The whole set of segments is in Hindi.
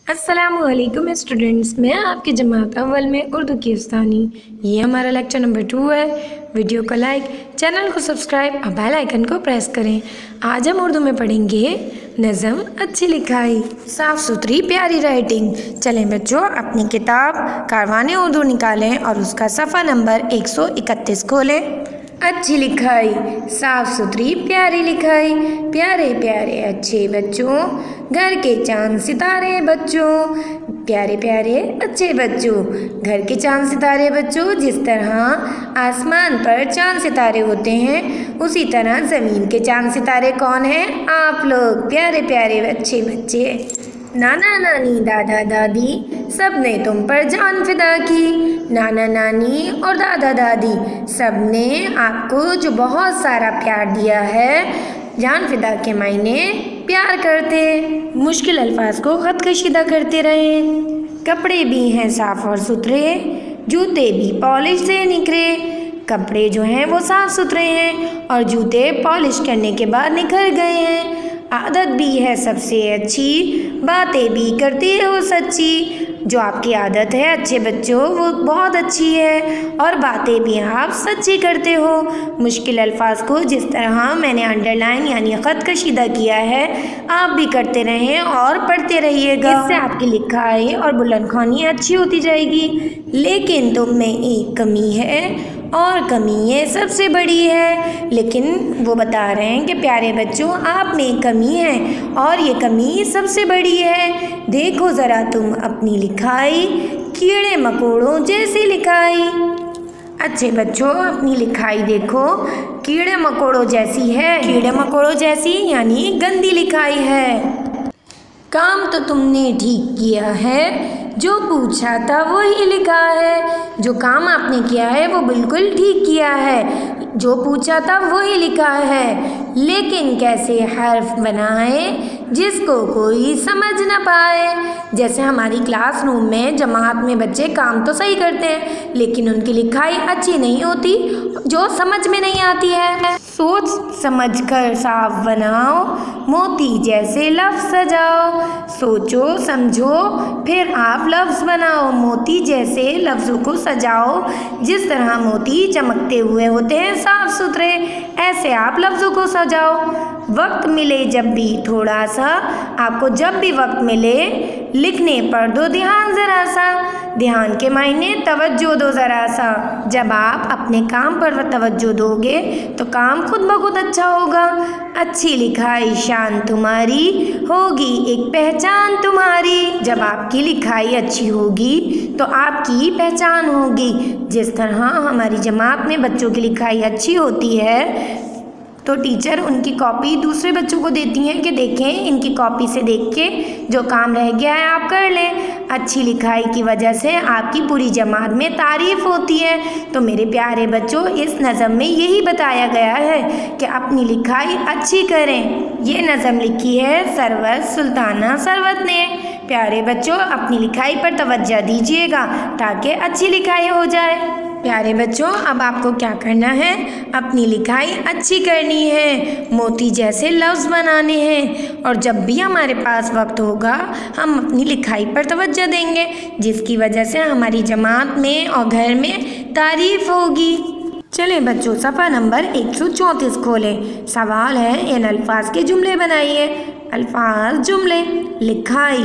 अस्सलामुअलैकुम स्टूडेंट्स, मैं आपकी जमात अव्वल में उर्दू की उस्तानी। ये हमारा लेक्चर नंबर 2 है। वीडियो को लाइक, चैनल को सब्सक्राइब और बेल आइकन को प्रेस करें। आज हम उर्दू में पढ़ेंगे नज़म, अच्छी लिखाई, साफ़ सुथरी प्यारी राइटिंग। चलें बच्चों, अपनी किताब कारवाने उर्दू निकालें और उसका सफ़ा नंबर 131 खोलें। अच्छी लिखाई, साफ सुथरी प्यारी लिखाई, प्यारे प्यारे अच्छे बच्चों, घर के चांद सितारे बच्चों, प्यारे प्यारे अच्छे बच्चों, घर के चांद सितारे बच्चों। जिस तरह आसमान पर चांद सितारे होते हैं, उसी तरह ज़मीन के चांद सितारे कौन हैं? आप लोग, प्यारे प्यारे अच्छे बच्चे। नाना नानी दादा दादी सब ने तुम पर जान फिदा की। नाना नानी और दादा दादी सब ने आपको जो बहुत सारा प्यार दिया है। जान फिदा के मायने प्यार करते, मुश्किल अल्फाज को खत कशीदा करते रहें। कपड़े भी हैं साफ़ और सुथरे, जूते भी पॉलिश से निखरे। कपड़े जो हैं वो साफ़ सुथरे हैं और जूते पॉलिश करने के बाद निखर गए हैं। आदत भी है सबसे अच्छी, बातें भी करती हो सच्ची। जो आपकी आदत है अच्छे बच्चों, वो बहुत अच्छी है और बातें भी आप सच्ची करते हो। मुश्किल अल्फाज को जिस तरह मैंने अंडरलाइन यानी ख़त कशीदा किया है, आप भी करते रहें और पढ़ते रहिएगा। इससे आपकी लिखाई और बुलंदख्वानी अच्छी होती जाएगी। लेकिन तुम में एक कमी है और कमी ये सबसे बड़ी है। लेकिन वो बता रहे हैं कि प्यारे बच्चों, आप में कमी है और ये कमी सबसे बड़ी है। देखो ज़रा तुम अपनी लिखाई, कीड़े मकोड़ों जैसी लिखाई। अच्छे बच्चों, अपनी लिखाई देखो, कीड़े मकोड़ों जैसी है। कीड़े मकोड़ों जैसी यानी गंदी लिखाई है। काम तो तुमने ठीक किया है, जो पूछा था वही लिखा है। जो काम आपने किया है वो बिल्कुल ठीक किया है, जो पूछा था वही लिखा है। लेकिन कैसे हर्फ बनाएं जिसको कोई समझ न पाए। जैसे हमारी क्लासरूम में जमात में बच्चे काम तो सही करते हैं, लेकिन उनकी लिखाई अच्छी नहीं होती, जो समझ में नहीं आती है। सोच समझ कर साफ बनाओ, मोती जैसे लफ्ज़ सजाओ। सोचो समझो फिर आप लफ्ज़ बनाओ, मोती जैसे लफ्ज़ों को सजाओ। जिस तरह मोती चमकते हुए होते हैं साफ सुथरे, ऐसे आप लफ्ज़ों को सजाओ। वक्त मिले जब भी थोड़ा सा, आपको जब भी वक्त मिले लिखने पर दो ध्यान ज़रा सा। ध्यान के मायने तवज्जो दो ज़रा सा। जब आप अपने काम पर तवज्जो दोगे तो काम खुद ब खुद अच्छा होगा। अच्छी लिखाई शान तुम्हारी, होगी एक पहचान तुम्हारी। जब आपकी लिखाई अच्छी होगी तो आपकी पहचान होगी। जिस तरह हमारी जमात में बच्चों की लिखाई अच्छी होती है तो टीचर उनकी कॉपी दूसरे बच्चों को देती हैं कि देखें, इनकी कॉपी से देख के जो काम रह गया है आप कर लें। अच्छी लिखाई की वजह से आपकी पूरी जमात में तारीफ़ होती है। तो मेरे प्यारे बच्चों, इस नज़म में यही बताया गया है कि अपनी लिखाई अच्छी करें। ये नज़म लिखी है सरवत सुल्ताना सरवत ने। प्यारे बच्चों, अपनी लिखाई पर तवज्जो दीजिएगा ताकि अच्छी लिखाई हो जाए। प्यारे बच्चों, अब आपको क्या करना है? अपनी लिखाई अच्छी करनी है, मोती जैसे लफ्ज़ बनाने हैं और जब भी हमारे पास वक्त होगा हम अपनी लिखाई पर तवज्जो देंगे, जिसकी वजह से हमारी जमात में और घर में तारीफ़ होगी। चलें बच्चों, सफ़ा नंबर 134 खोलें। सवाल है, इन अल्फाज के जुमले बनाइए। अल्फाज, जुमले, लिखाई,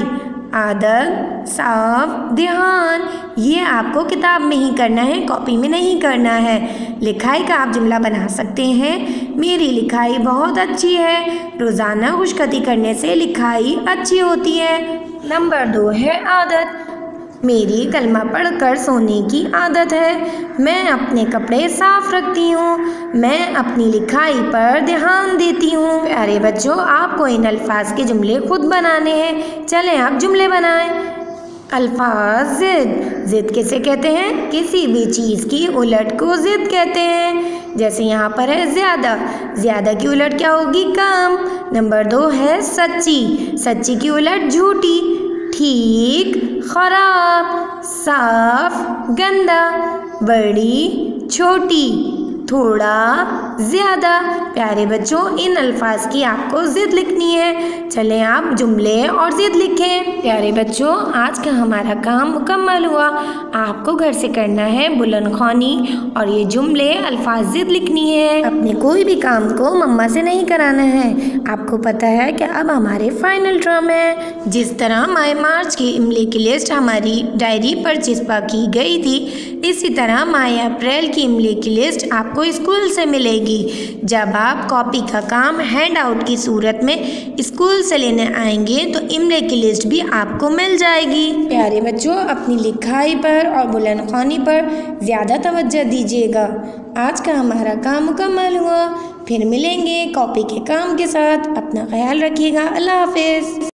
आदत, साफ, ध्यान। ये आपको किताब में ही करना है, कॉपी में नहीं करना है। लिखाई का आप जुमला बना सकते हैं, मेरी लिखाई बहुत अच्छी है। रोज़ाना खुशखती करने से लिखाई अच्छी होती है। नंबर 2 है आदत, मेरी कलमा पढ़कर सोने की आदत है। मैं अपने कपड़े साफ रखती हूँ, मैं अपनी लिखाई पर ध्यान देती हूँ। प्यारे बच्चों, आपको इन अल्फाज के जुमले खुद बनाने हैं। चलें आप जुमले बनाएं। अल्फाज, ज़िद, ज़िद किसे कहते हैं? किसी भी चीज़ की उलट को ज़िद कहते हैं। जैसे यहाँ पर है ज़्यादा, ज़्यादा की उलट क्या होगी? कम। नंबर 2 है सच्ची, सच्ची की उलट झूठी। ठीक, खराब, साफ, गंदा, बड़ी, छोटी, थोड़ा, ज़्यादा। प्यारे बच्चों, इन अल्फाज की आपको ज़िद लिखनी है। चलें आप जुमले और ज़िद लिखें। प्यारे बच्चों, आज का हमारा काम मुकम्मल हुआ। आपको घर से करना है बुलंद ख़्वानी और ये जुमले अल्फाज ज़िद लिखनी है। अपने कोई भी काम को मम्मा से नहीं कराना है। आपको पता है कि अब हमारे फाइनल टर्म है। जिस तरह मई मार्च की इमले की लिस्ट हमारी डायरी पर चिपका की गई थी, इसी तरह मई अप्रैल की इमले की लिस्ट आपको स्कूल से मिलेगी। जब आप कॉपी का काम हैंड आउट की सूरत में स्कूल से लेने आएंगे तो इमले की लिस्ट भी आपको मिल जाएगी। प्यारे बच्चों, अपनी लिखाई पर और बुलंद ख़्वानी पर ज़्यादा तवज्जो दीजिएगा। आज का हमारा काम मुकम्मल हुआ। फिर मिलेंगे कॉपी के काम के साथ। अपना ख्याल रखिएगा। अल्लाह हाफिज़।